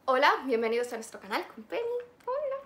Hola, bienvenidos a nuestro canal con Penny. Hola.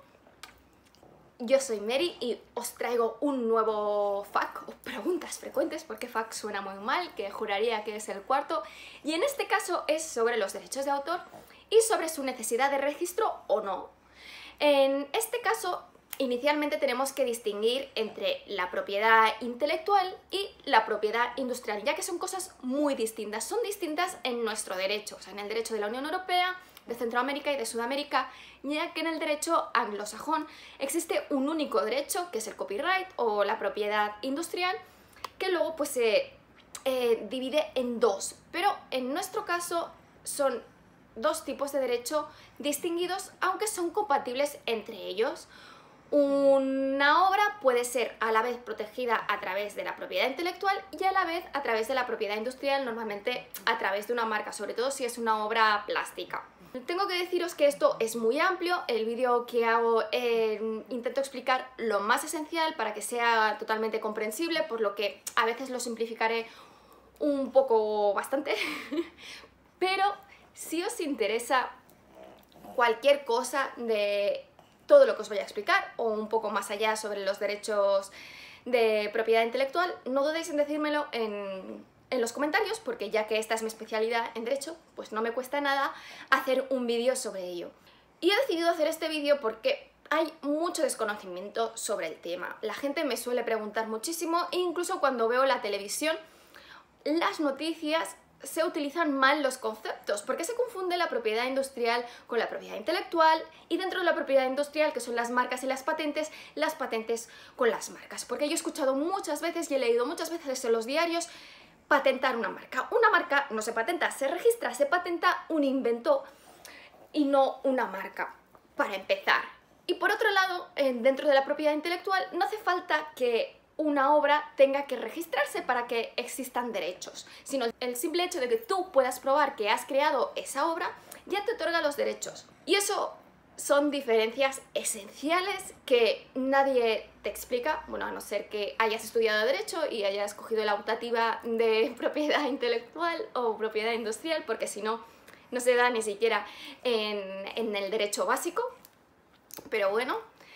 Yo soy Mary y os traigo un nuevo FAQ, o preguntas frecuentes, porque FAQ suena muy mal, que juraría que es el cuarto, y en este caso es sobre los derechos de autor y sobre su necesidad de registro o no. En este caso, inicialmente tenemos que distinguir entre la propiedad intelectual y la propiedad industrial, ya que son cosas muy distintas. Son distintas en nuestro derecho, o sea, en el derecho de la Unión Europea, de Centroamérica y de Sudamérica, ya que en el derecho anglosajón existe un único derecho, que es el copyright o la propiedad industrial, que luego pues se divide en dos. Pero en nuestro caso son dos tipos de derecho distinguidos, aunque son compatibles entre ellos. Una obra puede ser a la vez protegida a través de la propiedad intelectual y a la vez a través de la propiedad industrial, normalmente a través de una marca, sobre todo si es una obra plástica. Tengo que deciros que esto es muy amplio, el vídeo que hago intento explicar lo más esencial para que sea totalmente comprensible, por lo que a veces lo simplificaré un poco bastante, pero si os interesa cualquier cosa de todo lo que os voy a explicar o un poco más allá sobre los derechos de propiedad intelectual, no dudéis en decírmelo en los comentarios, porque ya que esta es mi especialidad en derecho, pues no me cuesta nada hacer un vídeo sobre ello. Y he decidido hacer este vídeo porque hay mucho desconocimiento sobre el tema. La gente me suele preguntar muchísimo e incluso cuando veo la televisión, las noticias se utilizan mal los conceptos, porque se confunde la propiedad industrial con la propiedad intelectual y dentro de la propiedad industrial, que son las marcas y las patentes con las marcas. Porque yo he escuchado muchas veces y he leído muchas veces en los diarios patentar una marca. Una marca no se patenta, se registra, se patenta un invento y no una marca, para empezar. Y por otro lado, dentro de la propiedad intelectual no hace falta que una obra tenga que registrarse para que existan derechos, sino el simple hecho de que tú puedas probar que has creado esa obra ya te otorga los derechos. Y eso son diferencias esenciales que nadie te explica, bueno, a no ser que hayas estudiado Derecho y hayas cogido la optativa de propiedad intelectual o propiedad industrial, porque si no, no se da ni siquiera en el derecho básico. Pero bueno,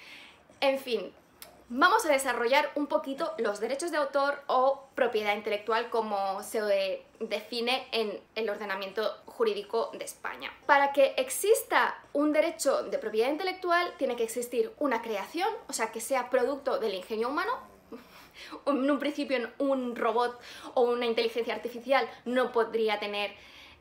en fin, vamos a desarrollar un poquito los derechos de autor o propiedad intelectual como se define en el ordenamiento jurídico de España. Para que exista un derecho de propiedad intelectual tiene que existir una creación, o sea, que sea producto del ingenio humano. En un principio un robot o una inteligencia artificial no podría tener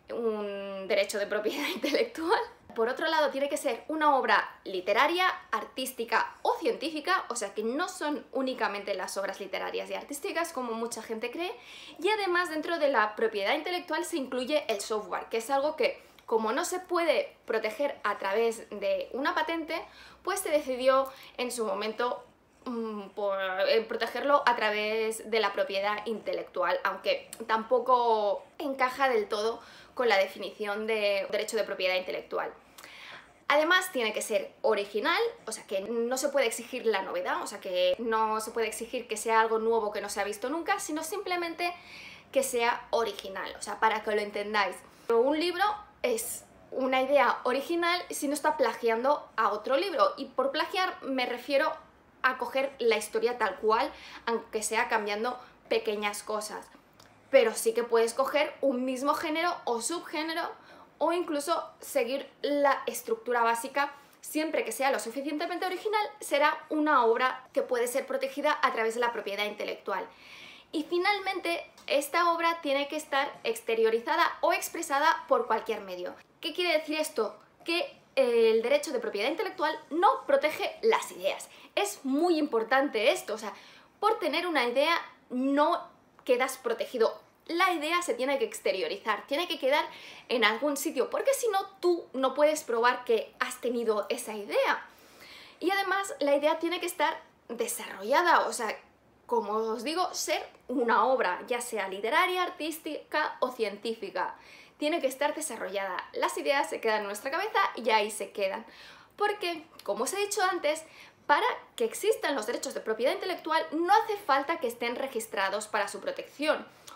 un derecho de propiedad intelectual. Por otro lado, tiene que ser una obra literaria, artística o científica, o sea que no son únicamente las obras literarias y artísticas como mucha gente cree, y además dentro de la propiedad intelectual se incluye el software, que es algo que como no se puede proteger a través de una patente, pues se decidió en su momento por protegerlo a través de la propiedad intelectual, aunque tampoco encaja del todo con la definición de derecho de propiedad intelectual. Además tiene que ser original, o sea que no se puede exigir la novedad, o sea que no se puede exigir que sea algo nuevo que no se ha visto nunca, sino simplemente que sea original, o sea, para que lo entendáis. Un libro es una idea original si no está plagiando a otro libro, y por plagiar me refiero a coger la historia tal cual, aunque sea cambiando pequeñas cosas. Pero sí que puedes coger un mismo género o subgénero o incluso seguir la estructura básica. Siempre que sea lo suficientemente original, será una obra que puede ser protegida a través de la propiedad intelectual. Y finalmente, esta obra tiene que estar exteriorizada o expresada por cualquier medio. ¿Qué quiere decir esto? Que el derecho de propiedad intelectual no protege las ideas. Es muy importante esto, o sea, por tener una idea no quedas protegido. La idea se tiene que exteriorizar, tiene que quedar en algún sitio, porque si no, tú no puedes probar que has tenido esa idea. Y además, la idea tiene que estar desarrollada, o sea, como os digo, ser una obra, ya sea literaria, artística o científica. Tiene que estar desarrollada. Las ideas se quedan en nuestra cabeza y ahí se quedan. Porque, como os he dicho antes, para que existan los derechos de propiedad intelectual no hace falta que estén registrados para su protección.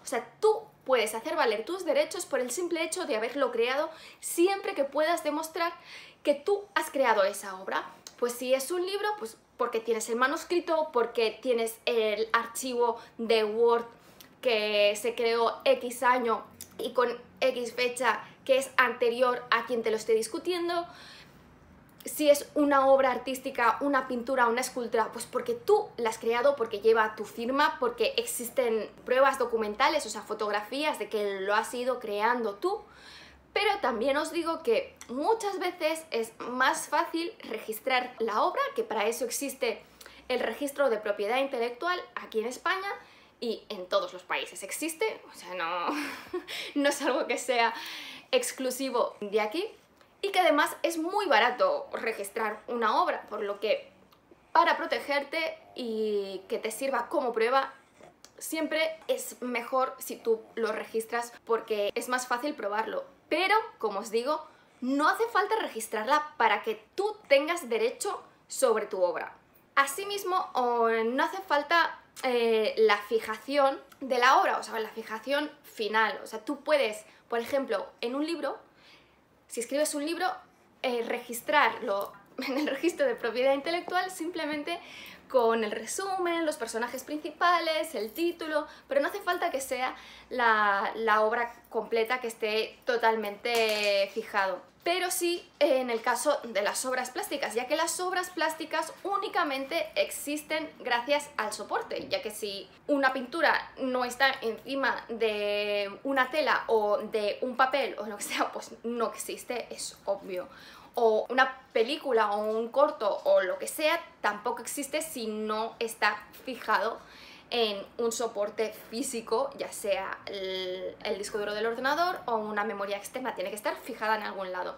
O sea, tú puedes hacer valer tus derechos por el simple hecho de haberlo creado, siempre que puedas demostrar que tú has creado esa obra. Pues si es un libro, pues porque tienes el manuscrito, porque tienes el archivo de Word que se creó X año y con X fecha que es anterior a quien te lo esté discutiendo. Si es una obra artística, una pintura, una escultura, pues porque tú la has creado, porque lleva tu firma, porque existen pruebas documentales, o sea, fotografías de que lo has ido creando tú. Pero también os digo que muchas veces es más fácil registrar la obra, que para eso existe el registro de propiedad intelectual aquí en España y en todos los países existe, o sea, no es algo que sea exclusivo de aquí. Y que además es muy barato registrar una obra, por lo que para protegerte y que te sirva como prueba, siempre es mejor si tú lo registras porque es más fácil probarlo. Pero, como os digo, no hace falta registrarla para que tú tengas derecho sobre tu obra. Asimismo, no hace falta la fijación de la obra, o sea, la fijación final. O sea, tú puedes, por ejemplo, en un libro, si escribes un libro, registrarlo en el registro de propiedad intelectual simplemente con el resumen, los personajes principales, el título, pero no hace falta que sea la obra completa que esté totalmente fijado. Pero sí en el caso de las obras plásticas, ya que las obras plásticas únicamente existen gracias al soporte, ya que si una pintura no está encima de una tela o de un papel o lo que sea, pues no existe, es obvio. O una película o un corto o lo que sea, tampoco existe si no está fijado en un soporte físico, ya sea el disco duro del ordenador o una memoria externa, tiene que estar fijada en algún lado.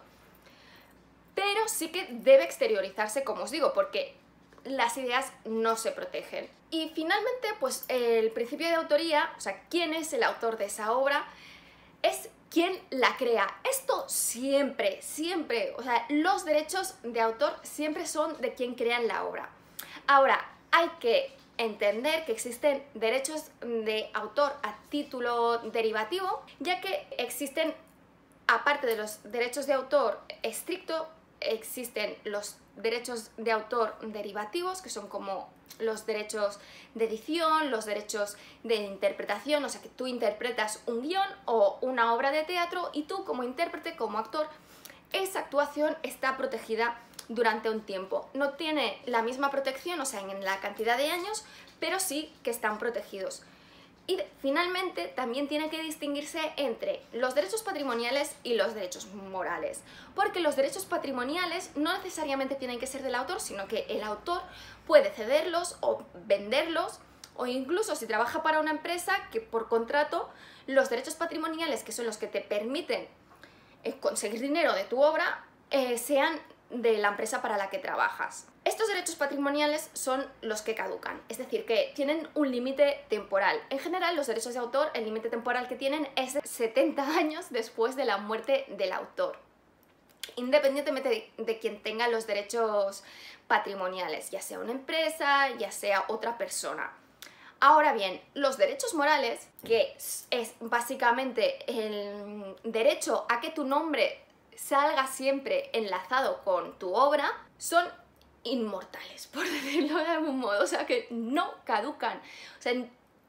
Pero sí que debe exteriorizarse, como os digo, porque las ideas no se protegen. Y finalmente, pues el principio de autoría, o sea, quién es el autor de esa obra, es quién la crea. Esto siempre, siempre, o sea, los derechos de autor siempre son de quien crea la obra. Ahora, hay que entender que existen derechos de autor a título derivativo, ya que existen, aparte de los derechos de autor estricto, existen los derechos de autor derivativos, que son como los derechos de edición, los derechos de interpretación, o sea que tú interpretas un guión o una obra de teatro y tú como intérprete, como actor, esa actuación está protegida durante un tiempo. No tiene la misma protección, o sea, en la cantidad de años, pero sí que están protegidos. Y finalmente también tiene que distinguirse entre los derechos patrimoniales y los derechos morales, porque los derechos patrimoniales no necesariamente tienen que ser del autor, sino que el autor puede cederlos o venderlos, o incluso si trabaja para una empresa que por contrato los derechos patrimoniales, que son los que te permiten conseguir dinero de tu obra, sean de la empresa para la que trabajas. Estos derechos patrimoniales son los que caducan, es decir, que tienen un límite temporal. En general, los derechos de autor, el límite temporal que tienen es de 70 años después de la muerte del autor, independientemente de quien tenga los derechos patrimoniales, ya sea una empresa, ya sea otra persona. Ahora bien, los derechos morales, que es básicamente el derecho a que tu nombre salga siempre enlazado con tu obra, son inmortales, por decirlo de algún modo, o sea que no caducan, o sea,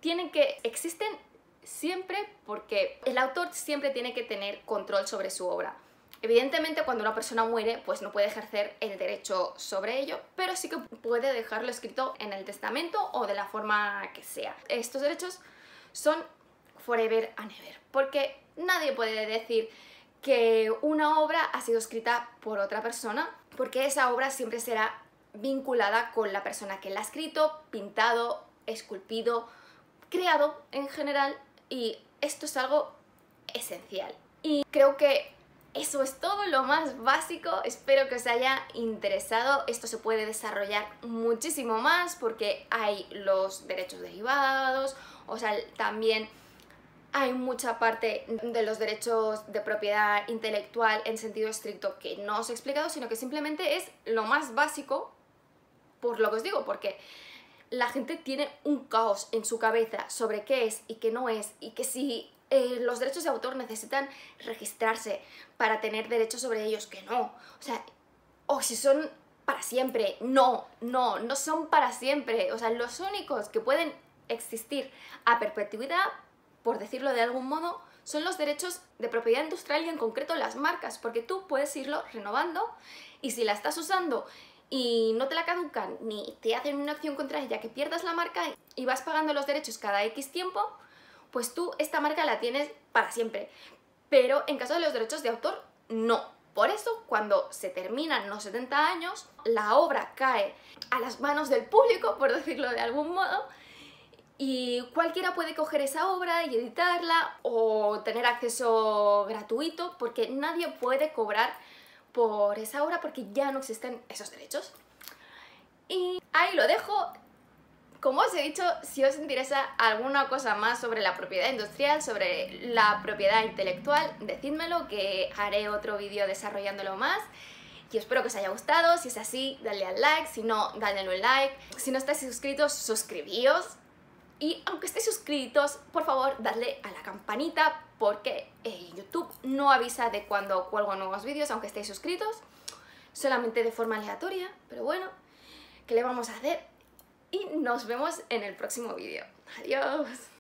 existen siempre porque el autor siempre tiene que tener control sobre su obra. Evidentemente cuando una persona muere pues no puede ejercer el derecho sobre ello, pero sí que puede dejarlo escrito en el testamento o de la forma que sea. Estos derechos son forever and ever, porque nadie puede decir que una obra ha sido escrita por otra persona, porque esa obra siempre será vinculada con la persona que la ha escrito, pintado, esculpido, creado en general, y esto es algo esencial. Y creo que eso es todo lo más básico, espero que os haya interesado. Esto se puede desarrollar muchísimo más porque hay los derechos derivados, o sea, también hay mucha parte de los derechos de propiedad intelectual en sentido estricto que no os he explicado, sino que simplemente es lo más básico, por lo que os digo, porque la gente tiene un caos en su cabeza sobre qué es y qué no es, y que si los derechos de autor necesitan registrarse para tener derechos sobre ellos, que no. O sea, o si son para siempre. No son para siempre. O sea, los únicos que pueden existir a perpetuidad, por decirlo de algún modo, son los derechos de propiedad industrial y en concreto las marcas, porque tú puedes irlo renovando y si la estás usando y no te la caducan ni te hacen una acción contra ella que pierdas la marca y vas pagando los derechos cada X tiempo, pues tú esta marca la tienes para siempre. Pero en caso de los derechos de autor, no. Por eso, cuando se terminan los 70 años, la obra cae a las manos del público, por decirlo de algún modo, y cualquiera puede coger esa obra y editarla o tener acceso gratuito, porque nadie puede cobrar por esa obra porque ya no existen esos derechos. Y ahí lo dejo. Como os he dicho, si os interesa alguna cosa más sobre la propiedad industrial, sobre la propiedad intelectual, decídmelo, que haré otro vídeo desarrollándolo más. Y espero que os haya gustado. Si es así, dadle al like. Si no, dadle un like. Si no estáis suscritos, suscribíos. Y aunque estéis suscritos, por favor, dadle a la campanita, porque YouTube no avisa de cuando cuelgo nuevos vídeos, aunque estéis suscritos. Solamente de forma aleatoria, pero bueno, ¿qué le vamos a hacer? Y nos vemos en el próximo vídeo. ¡Adiós!